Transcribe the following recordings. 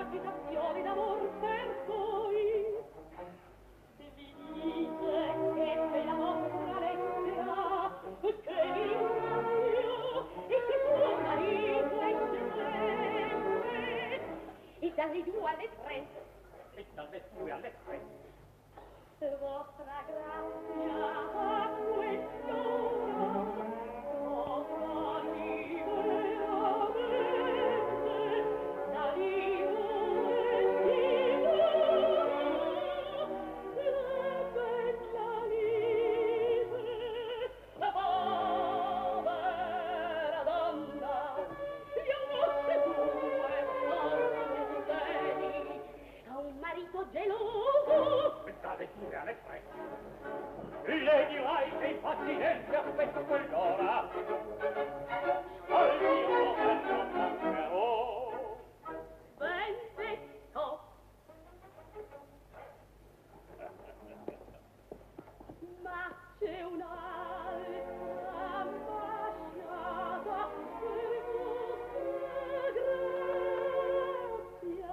agitazioni d'amor per voi. Vi dice che per la vostra lettera che vi ringrazio e che tuo marito è eccellente. E dalle 2 alle 3. E dalle 2 alle 3. Vostra grazia a quest'ora potrà liberamente da Dio e bella lite, la povera donna, gli angosce tue forti beni, ha un marito geloso. Dalle 2 alle 3. Le dirai che impaziente aspetto quell'ora. Al mio bello camperò. Ben detto. Ma c'è un'altra ambasciata per vostra grazia.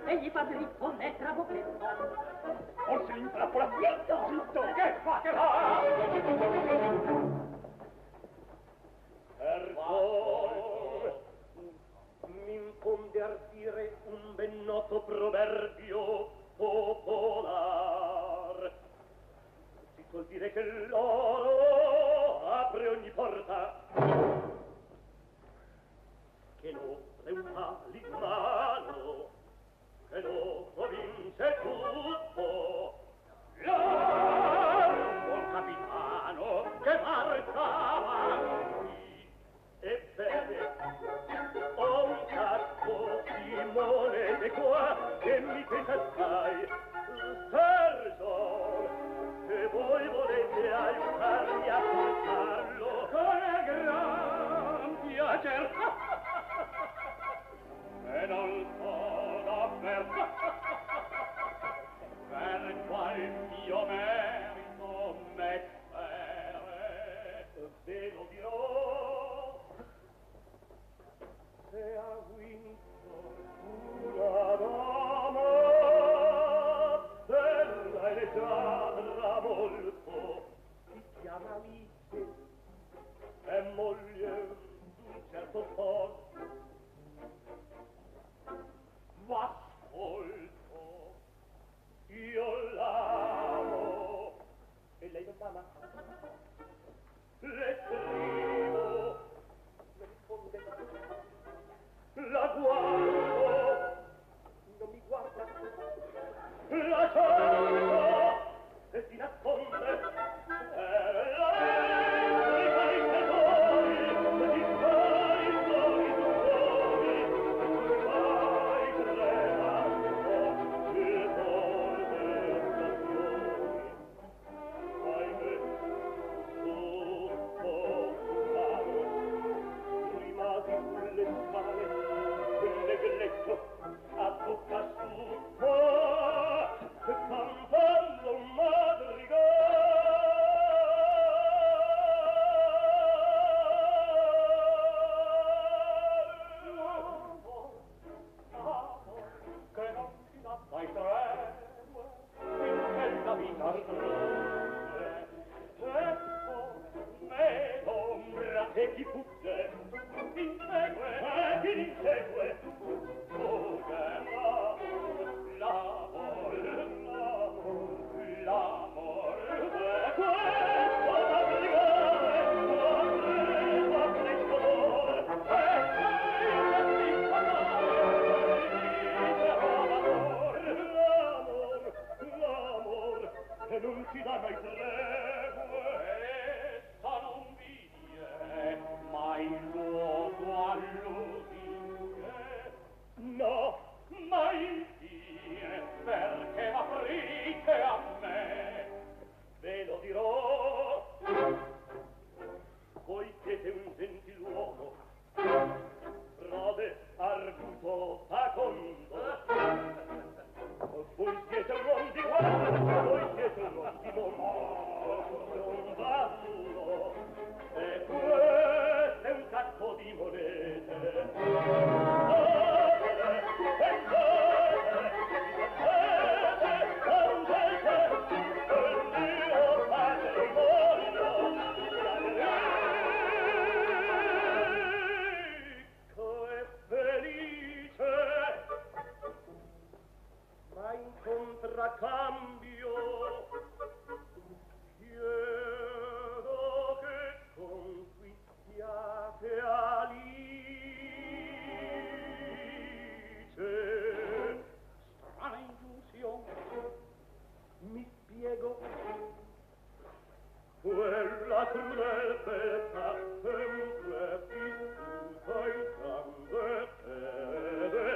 egli fa dritto nel trabocchetto. Forse l'intrappola. Zitto! Zitto! Che fa che va? Per favore, m'infonde ardire un ben noto proverbio popolar. Si suol dire che l'oro apre ogni porta, che l'opre un talismano, che lo vince tutto. Buon capitano che marcia avanti, ebbene, ho un sacco di monete qua che mi pesa assai. Sergio, se voi volete aiutarmi a portarlo con gran piacer. E non so davvero per qual mio merito mettere, ve lo dirò. Se a Windsor una dama bella e leggiadra molto, si chiama Alice, è moglie d'un certo sposo. Ma ascolto, io l'amo e lei non l'ama. Le scrivo, mi risponde, la guardo, non mi guarda, la cerco e si nasconde. Lei fa i tesori, di suoi suoi mai creda, il volve stazioni. Ahimè, tutto caro, rimasi sulle spalle, quel negletto a bocca asciutta, cantando un madrigal. Che non si dà mai tregua, finché la vita strugge. Ecco, m'ombra che chi fugge, insegue, chi l'insegue. Oh, che l'amor, l'amor, è questo madrigale, l'amore, presto d'ore, e l'amor, che non ci dà mai tregue, essa non viene mai luogo all'udire. No, mai infine, perché aprite a me, ve lo dirò. Voi siete un gentiluomo, prode, arguto, facondo. Voi siete un uomo di guerra, voi siete un uomo di mondo, non va uno, e questo è un sacco di monete. Contraccambio chiedo che conquistiate Alice. Strana ingiunzione, mi spiego, quella crudel beltà sempre vissuta in grande fede.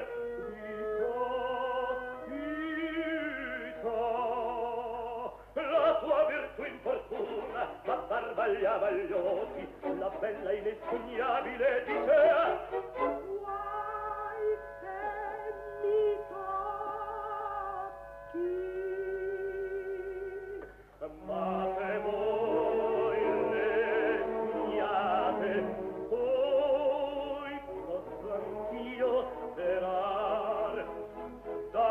La tua virtù infortuna m'abbarbagliava gli occhi, la bella inespugnabile dicea: guai se mi tocchi. Ma se voi regnate, poi posso anch'io sperar da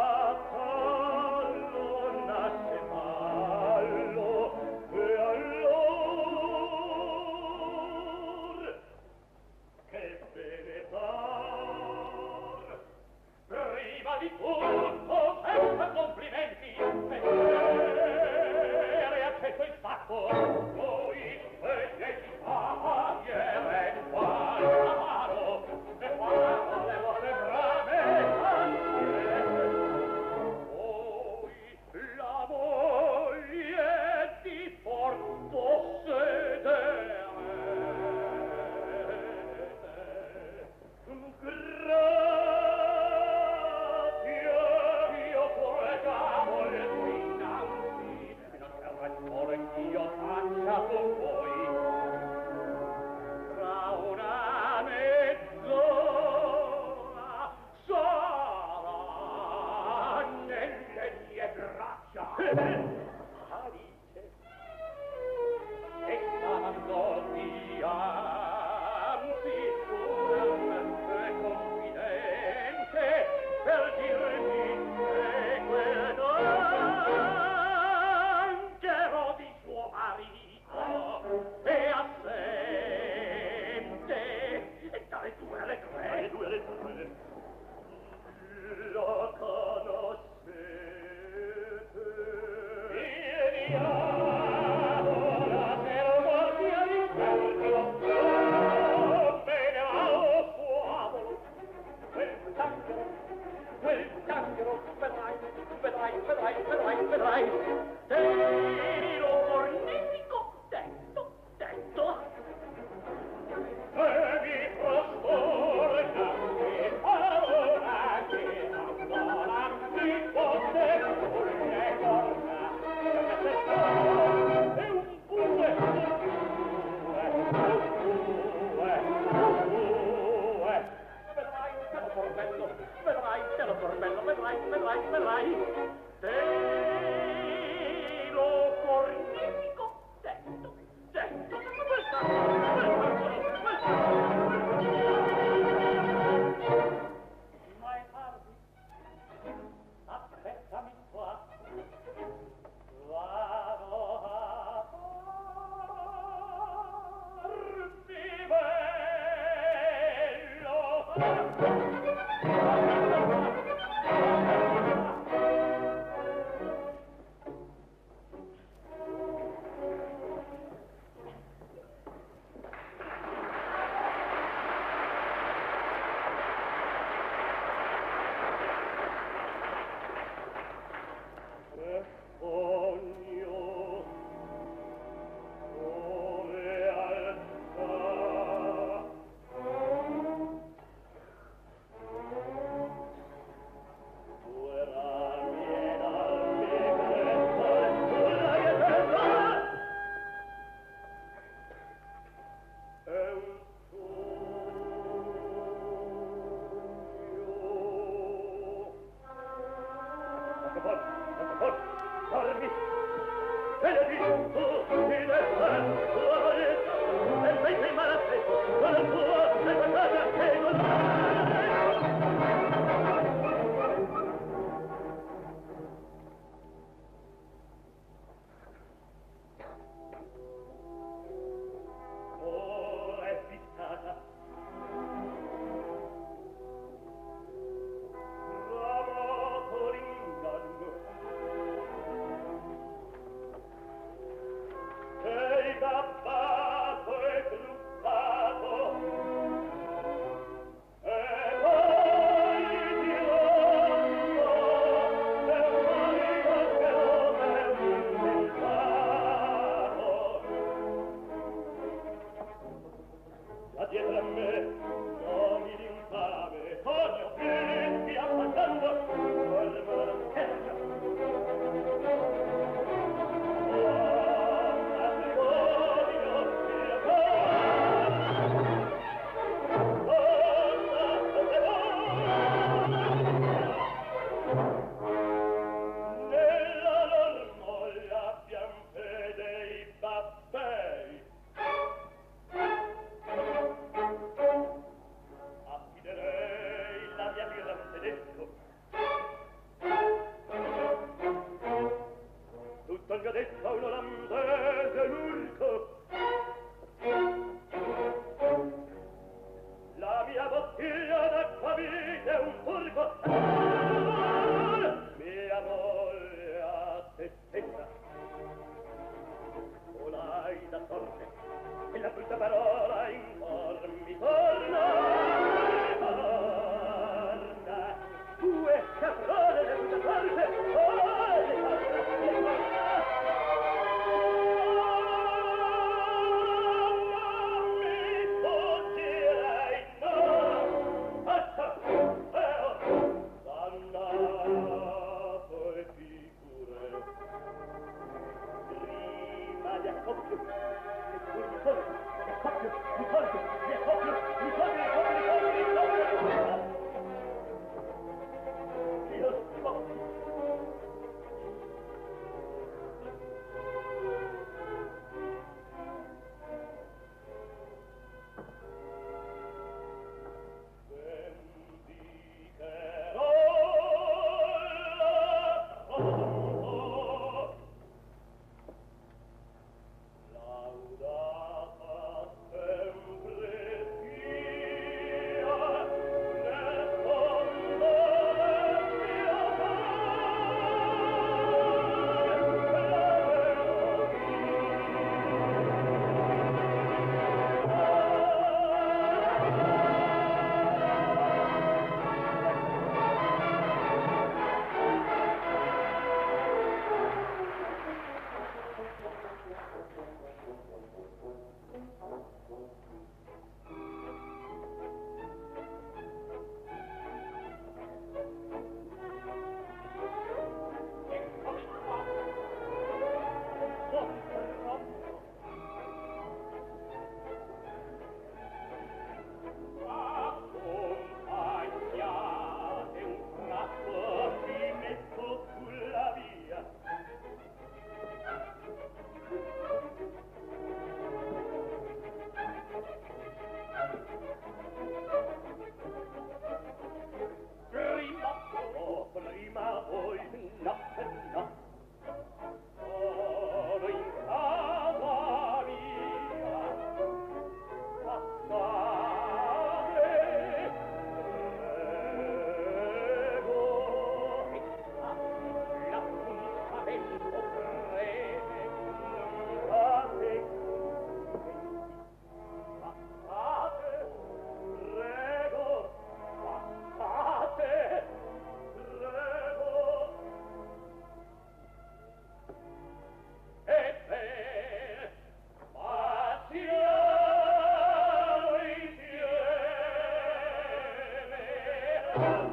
Thank you.